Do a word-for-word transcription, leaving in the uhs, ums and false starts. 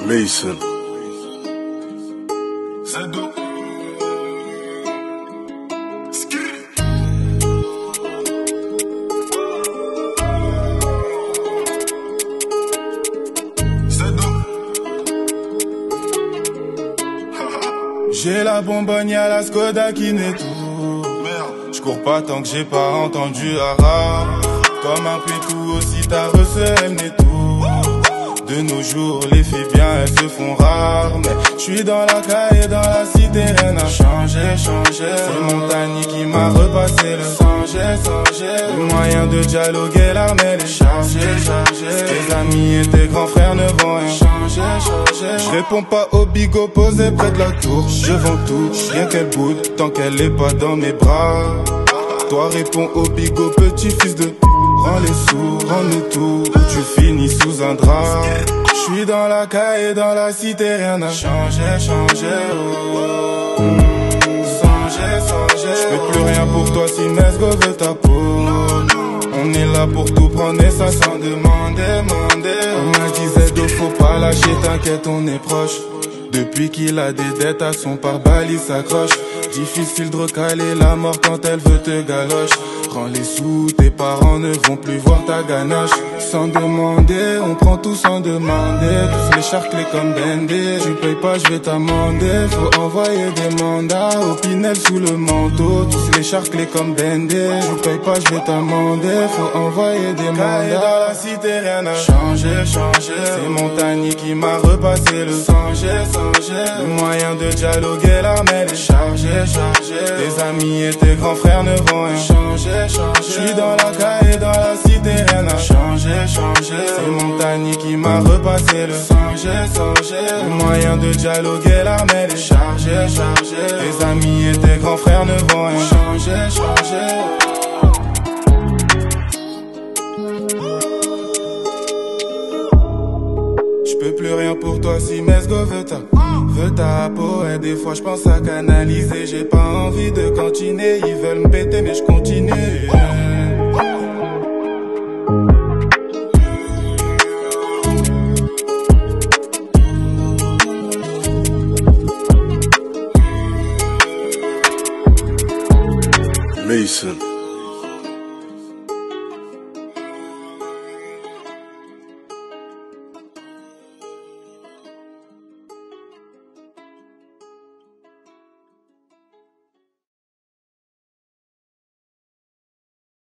Mason. Zado. J'ai la bonbonne, y'a la Skoda qui nettoie. J'cours pas tant que j'ai pas entendu arabe. Comme un pétou aussi ta recette elle nettoie. De nos jours les filles bien elles se font rares. Mais j'suis dans la caille et dans la cité rien n'a changé, changé. C'est Montagny qui m'a repassé le sangé, sangé. Le moyen de dialoguer l'arme elle est chargée, chargée. Tes amis et tes grands frères ne vont rien changer, changer. J'réponds pas au bigot posé près de la tour. Je vends tout, rien qu'elle boude tant qu'elle est pas dans mes bras. Toi réponds au bigot petit fils de. Rends les sous, rends-nous tout, ou tu finis sous un drap. J'suis dans la caille et dans la cité, rien n'a changé, changé. Oh. Sangé, sangé. J'fais plus rien pour toi si Mesgo veut ta peau. On est là pour tout prendre et ça sans demander, demander. On m'a dit Zdo, faut pas lâcher, t'inquiète, on est proche. Depuis qu'il a des dettes à son pare-balles, il s'accroche. Difficile de recaler la mort quand elle veut te galoche. Prends les sous, tes parents ne vont plus voir ta ganache. Sans demander, on prend tout sans demander. Tous les charclés comme Bendé. Tu payes pas, je vais t'amender. Faut envoyer des mandats au Pinel sous le manteau. Tous les charclés comme Bendé. Je paye pas, je vais t'amender. Faut envoyer des mandats. Dans la cité, rien n'a changé, changé. C'est Montagny qui m'a repassé le sangé, sangé. Le moyen de dialoguer l'arme elle est chargée, chargée. Tes amis et tes grands frères ne vont rien changer. J'suis dans la caille et dans la cité, rien n'a changé, changé. C'est Montagny qui m'a repassé le sangé, sangé. Le moyen de dialoguer l'arme elle est chargée, chargée. Tes amis et tes grands frères ne vont rien changer, changer. J'peux plus rien pour toi si Mesgo veut ta, veut ta peau. Et des fois j'pense à canaliser. J'ai pas envie de continuer, ils veulent me péter mais j'continue.